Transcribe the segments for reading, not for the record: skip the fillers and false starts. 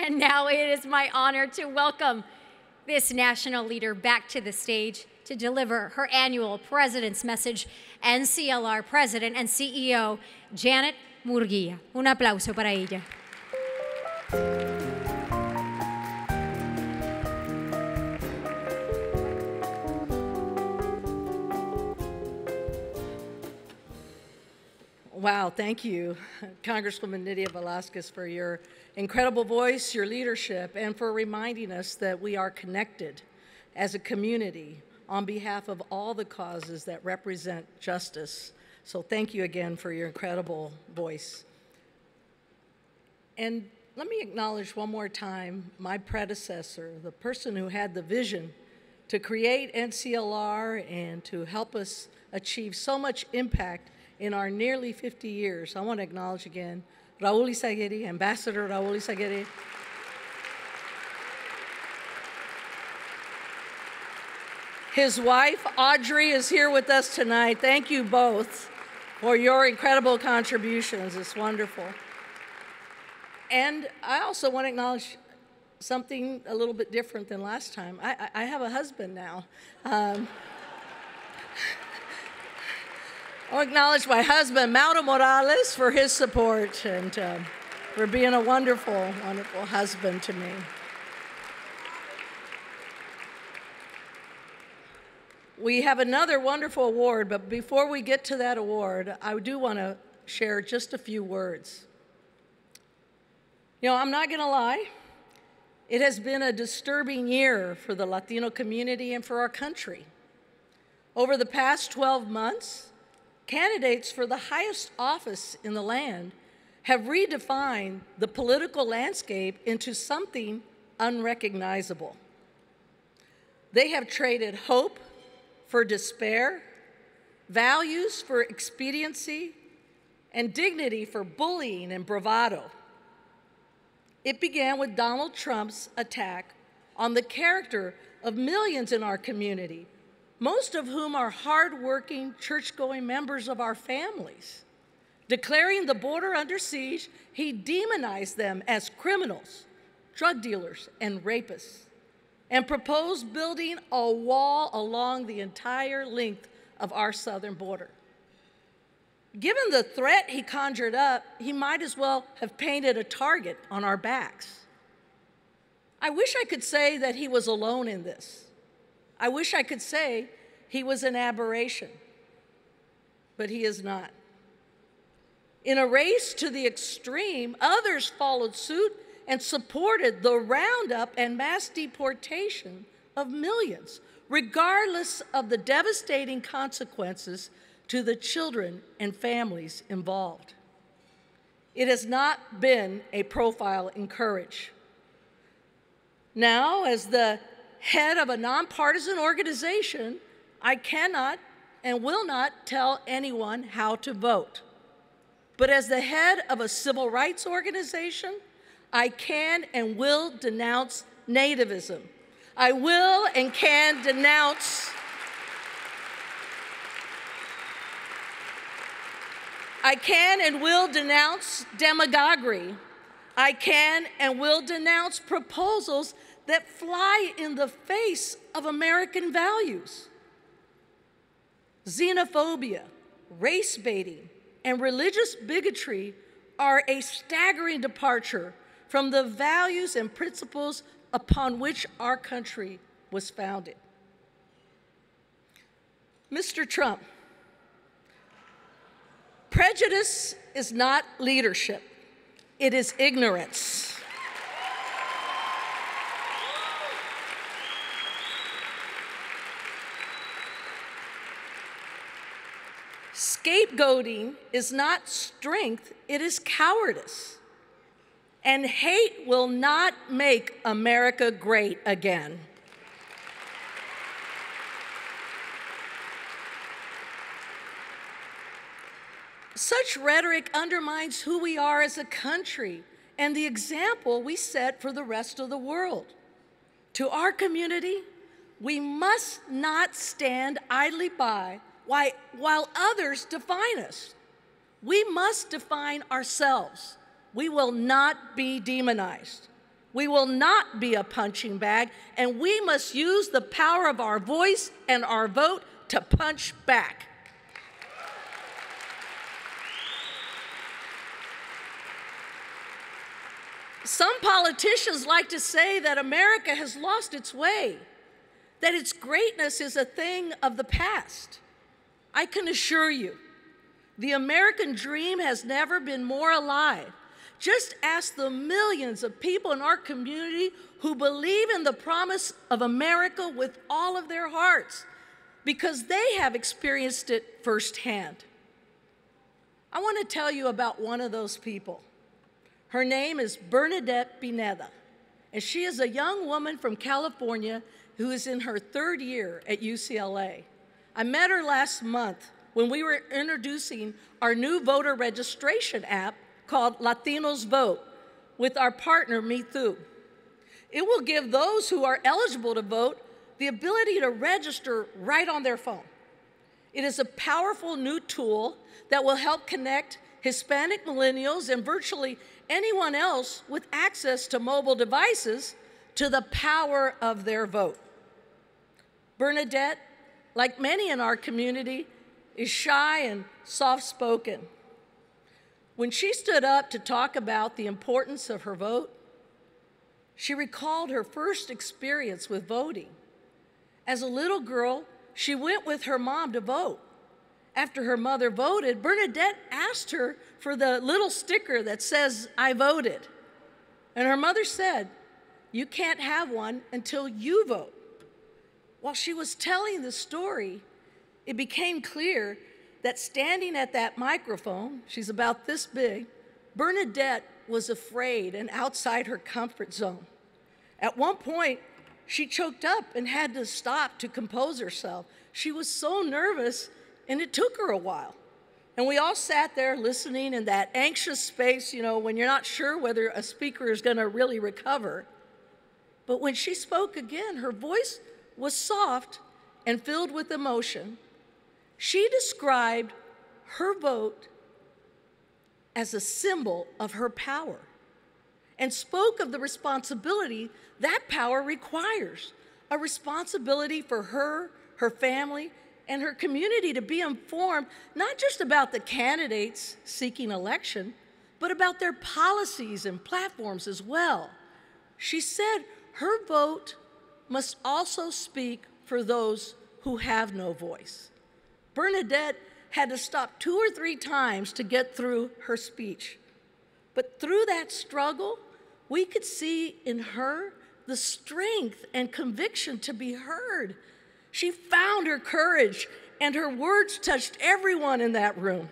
And now it is my honor to welcome this national leader back to the stage to deliver her annual President's Message, NCLR President and CEO, Janet MURGUÍA. Un aplauso para ella. Wow, thank you, Congresswoman Nydia Velázquez, for your incredible voice, your leadership, and for reminding us that we are connected as a community on behalf of all the causes that represent justice. So thank you again for your incredible voice. And let me acknowledge one more time my predecessor, the person who had the vision to create NCLR and to help us achieve so much impact in our nearly 50 years. I want to acknowledge again Raúl Izaguirre, Ambassador Raúl Izaguirre. His wife, Audrey, is here with us tonight. Thank you both for your incredible contributions. It's wonderful. And I also want to acknowledge something a little bit different than last time. I have a husband now. I'll acknowledge my husband, Mauro Morales, for his support and for being a wonderful, wonderful husband to me. We have another wonderful award, but before we get to that award, I do want to share just a few words. You know, I'm not going to lie. It has been a disturbing year for the Latino community and for our country. Over the past 12 months, candidates for the highest office in the land have redefined the political landscape into something unrecognizable. They have traded hope for despair, values for expediency, and dignity for bullying and bravado. It began with Donald Trump's attack on the character of millions in our community, most of whom are hardworking, church-going members of our families. Declaring the border under siege, he demonized them as criminals, drug dealers, and rapists, and proposed building a wall along the entire length of our southern border. Given the threat he conjured up, he might as well have painted a target on our backs. I wish I could say that he was alone in this. I wish I could say he was an aberration, but he is not. In a race to the extreme, others followed suit and supported the roundup and mass deportation of millions, regardless of the devastating consequences to the children and families involved. It has not been a profile in courage. Now, as the head of a nonpartisan organization, I cannot and will not tell anyone how to vote. But as the head of a civil rights organization, I can and will denounce nativism. I will and can denounce demagoguery. I can and will denounce proposals that fly in the face of American values. Xenophobia, race baiting, and religious bigotry are a staggering departure from the values and principles upon which our country was founded. Mr. Trump, prejudice is not leadership, it is ignorance. Scapegoating is not strength, it is cowardice. And hate will not make America great again. Such rhetoric undermines who we are as a country and the example we set for the rest of the world. To our community, we must not stand idly by while others define us. We must define ourselves. We will not be demonized. We will not be a punching bag, and we must use the power of our voice and our vote to punch back. Some politicians like to say that America has lost its way, that its greatness is a thing of the past. I can assure you, the American dream has never been more alive. Just ask the millions of people in our community who believe in the promise of America with all of their hearts, because they have experienced it firsthand. I want to tell you about one of those people. Her name is Bernadette Pineda, and she is a young woman from California who is in her 3rd year at UCLA. I met her last month when we were introducing our new voter registration app called Latinos Vote with our partner, Me Too. It will give those who are eligible to vote the ability to register right on their phone. It is a powerful new tool that will help connect Hispanic millennials and virtually anyone else with access to mobile devices to the power of their vote. Bernadette, like many in our community, is shy and soft-spoken. When she stood up to talk about the importance of her vote, she recalled her first experience with voting. As a little girl, she went with her mom to vote. After her mother voted, Bernadette asked her for the little sticker that says, "I voted." And her mother said, "You can't have one until you vote." While she was telling the story, it became clear that standing at that microphone, she's about this big, Bernadette was afraid and outside her comfort zone. At one point, she choked up and had to stop to compose herself. She was so nervous, and it took her a while. And we all sat there listening in that anxious space, when you're not sure whether a speaker is going to really recover. But when she spoke again, her voice was soft and filled with emotion. She described her vote as a symbol of her power and spoke of the responsibility that power requires, a responsibility for her, her family, and her community to be informed not just about the candidates seeking election, but about their policies and platforms as well. She said her vote must also speak for those who have no voice. Bernadette had to stop 2 or 3 times to get through her speech. But through that struggle, we could see in her the strength and conviction to be heard. She found her courage, and her words touched everyone in that room.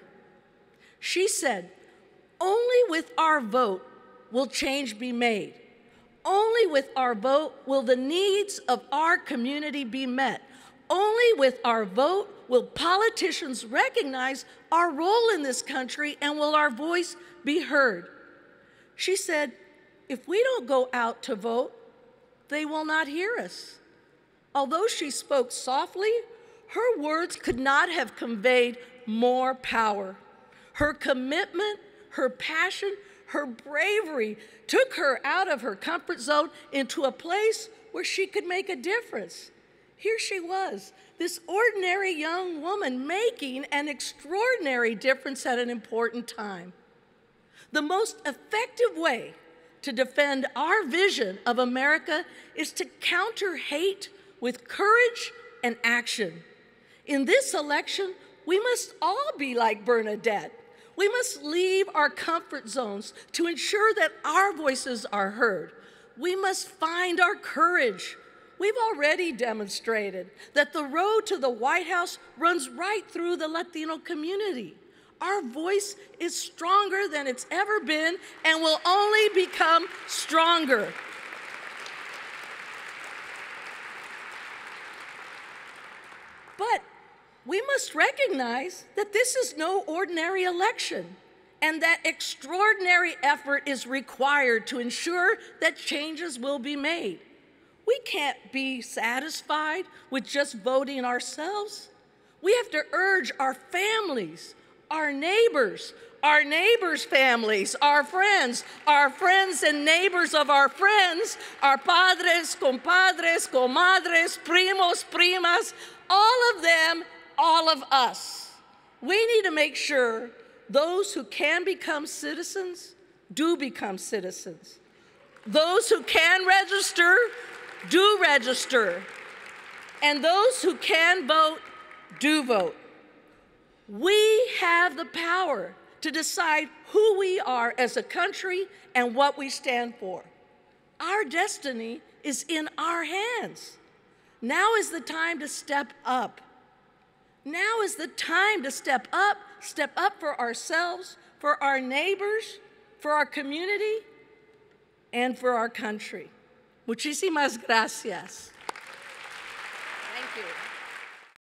She said, "Only with our vote will change be made. Only with our vote will the needs of our community be met. Only with our vote will politicians recognize our role in this country, and will our voice be heard." She said, "If we don't go out to vote, they will not hear us." Although she spoke softly, her words could not have conveyed more power. Her commitment, her passion, her bravery took her out of her comfort zone into a place where she could make a difference. Here she was, this ordinary young woman making an extraordinary difference at an important time. The most effective way to defend our vision of America is to counter hate with courage and action. In this election, we must all be like Bernadette. We must leave our comfort zones to ensure that our voices are heard. We must find our courage. We've already demonstrated that the road to the White House runs right through the Latino community. Our voice is stronger than it's ever been and will only become stronger. But we must recognize that this is no ordinary election, and that extraordinary effort is required to ensure that changes will be made. We can't be satisfied with just voting ourselves. We have to urge our families, our neighbors, our neighbors' families, our friends and neighbors of our friends, our padres, compadres, comadres, primos, primas, all of them, all of us. We need to make sure those who can become citizens do become citizens. Those who can register do register. And those who can vote do vote. We have the power to decide who we are as a country and what we stand for. Our destiny is in our hands. Now is the time to step up. Now is the time to step up for ourselves, for our neighbors, for our community, and for our country. Muchísimas gracias. Thank you.